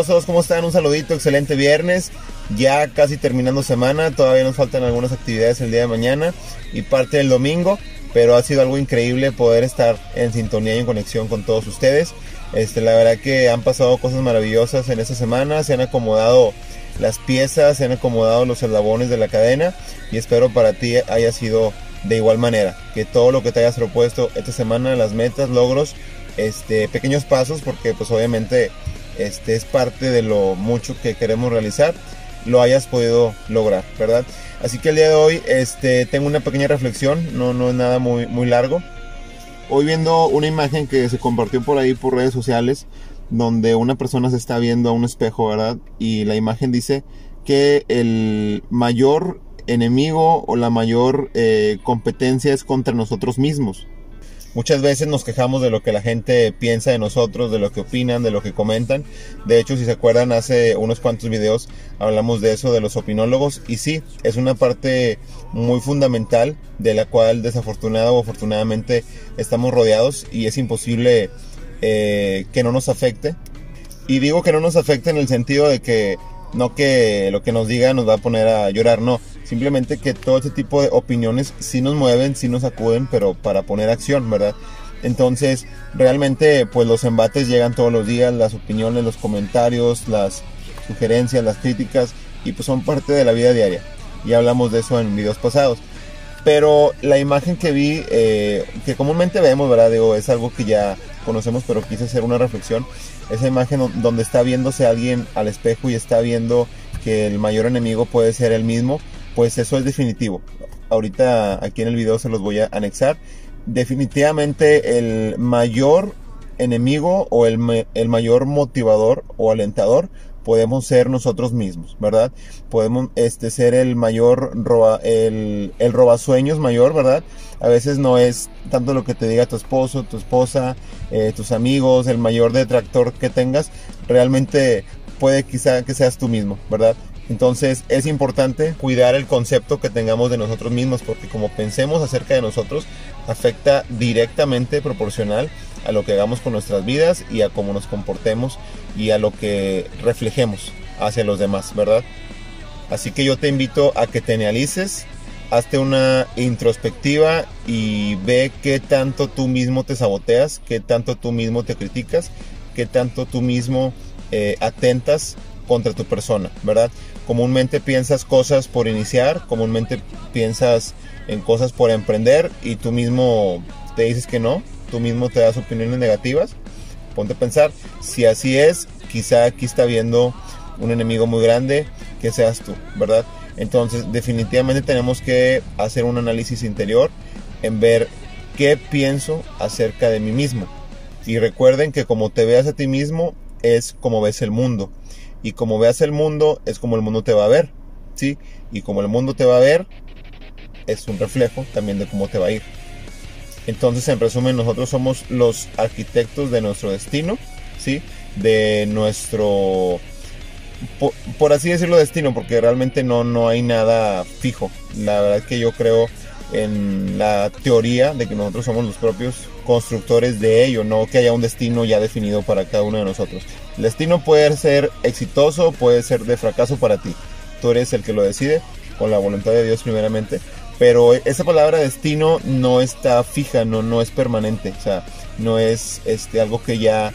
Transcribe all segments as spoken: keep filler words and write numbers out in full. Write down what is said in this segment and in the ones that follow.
todos? ¿Cómo están? Un saludito, excelente viernes. Ya casi terminando semana, todavía nos faltan algunas actividades el día de mañana y parte del domingo, pero ha sido algo increíble poder estar en sintonía y en conexión con todos ustedes. Este, la verdad que han pasado cosas maravillosas en esta semana, se han acomodado las piezas, se han acomodado los eslabones de la cadena y espero para ti haya sido de igual manera, que todo lo que te hayas propuesto esta semana, las metas, logros, este, pequeños pasos, porque pues obviamente este es parte de lo mucho que queremos realizar, lo hayas podido lograr, ¿verdad? Así que el día de hoy este, tengo una pequeña reflexión, no, no es nada muy, muy largo. Hoy viendo una imagen que se compartió por ahí por redes sociales, donde una persona se está viendo a un espejo, ¿verdad? Y la imagen dice que el mayor enemigo o la mayor eh, competencia es contra nosotros mismos. Muchas veces nos quejamos de lo que la gente piensa de nosotros, de lo que opinan, de lo que comentan. De hecho, si se acuerdan, hace unos cuantos videos hablamos de eso, de los opinólogos. Y sí, es una parte muy fundamental de la cual desafortunada o afortunadamente estamos rodeados y es imposible eh, que no nos afecte. Y digo que no nos afecte en el sentido de que no que lo que nos diga nos va a poner a llorar, no. Simplemente que todo ese tipo de opiniones sí nos mueven, sí nos sacuden, pero para poner acción, ¿verdad? Entonces, realmente, pues los embates llegan todos los días, las opiniones, los comentarios, las sugerencias, las críticas, y pues son parte de la vida diaria. Ya hablamos de eso en videos pasados. Pero la imagen que vi, eh, que comúnmente vemos, ¿verdad? Digo, es algo que ya conocemos, pero quise hacer una reflexión. Esa imagen donde está viéndose alguien al espejo y está viendo que el mayor enemigo puede ser él mismo, pues eso es definitivo. Ahorita aquí en el video se los voy a anexar. Definitivamente el mayor enemigo o el, el mayor motivador o alentador podemos ser nosotros mismos, ¿verdad? Podemos este, ser el mayor, roba, el, el robasueños mayor, ¿verdad? A veces no es tanto lo que te diga tu esposo, tu esposa, eh, tus amigos, el mayor detractor que tengas, realmente puede quizá que seas tú mismo, ¿verdad? Entonces es importante cuidar el concepto que tengamos de nosotros mismos, porque como pensemos acerca de nosotros, afecta directamente proporcional a lo que hagamos con nuestras vidas y a cómo nos comportemos y a lo que reflejemos hacia los demás, ¿verdad? Así que yo te invito a que te analices, hazte una introspectiva y ve qué tanto tú mismo te saboteas, qué tanto tú mismo te criticas, qué tanto tú mismo eh, atentas contra tu persona, ¿verdad? Comúnmente piensas cosas por iniciar, comúnmente piensas en cosas por emprender y tú mismo te dices que no, tú mismo te das opiniones negativas. Ponte a pensar, si así es, quizá aquí está viendo un enemigo muy grande que seas tú, ¿verdad? Entonces definitivamente tenemos que hacer un análisis interior en ver qué pienso acerca de mí mismo. Y recuerden que como te veas a ti mismo es como ves el mundo. Y como veas el mundo, es como el mundo te va a ver, ¿sí? Y como el mundo te va a ver, es un reflejo también de cómo te va a ir. Entonces, en resumen, nosotros somos los arquitectos de nuestro destino, ¿sí? De nuestro, por, por así decirlo, destino, porque realmente no, no hay nada fijo. La verdad es que yo creo en la teoría de que nosotros somos los propios constructores de ello, no que haya un destino ya definido para cada uno de nosotros. El destino puede ser exitoso, puede ser de fracaso para ti. Tú eres el que lo decide, con la voluntad de Dios primeramente. Pero esa palabra destino no está fija, no, no es permanente. O sea, no es este, algo que ya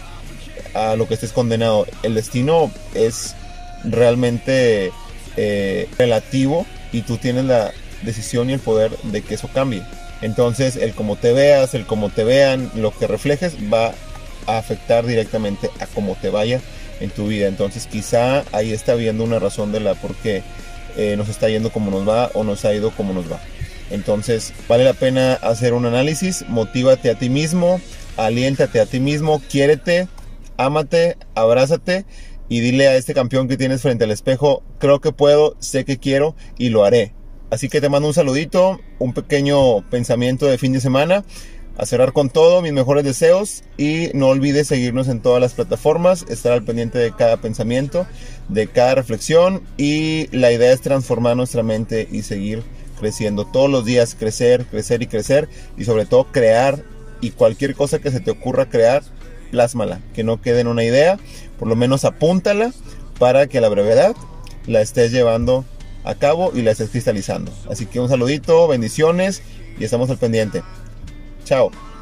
a lo que estés condenado. El destino es realmente eh, relativo y tú tienes la decisión y el poder de que eso cambie. Entonces el cómo te veas, el cómo te vean, lo que reflejes va a afectar directamente a cómo te vaya en tu vida. Entonces quizá ahí está viendo una razón de la por qué eh, nos está yendo como nos va o nos ha ido como nos va. Entonces vale la pena hacer un análisis, motívate a ti mismo, aliéntate a ti mismo, quiérete, ámate, abrázate y dile a este campeón que tienes frente al espejo, creo que puedo, sé que quiero y lo haré. Así que te mando un saludito, un pequeño pensamiento de fin de semana, a cerrar con todo, mis mejores deseos y no olvides seguirnos en todas las plataformas, estar al pendiente de cada pensamiento, de cada reflexión y la idea es transformar nuestra mente y seguir creciendo todos los días, crecer, crecer y crecer y sobre todo crear y cualquier cosa que se te ocurra crear, plásmala, que no quede en una idea, por lo menos apúntala para que a la brevedad la estés llevando a cabo y la estés cristalizando. Así que un saludito, bendiciones y estamos al pendiente. Chao.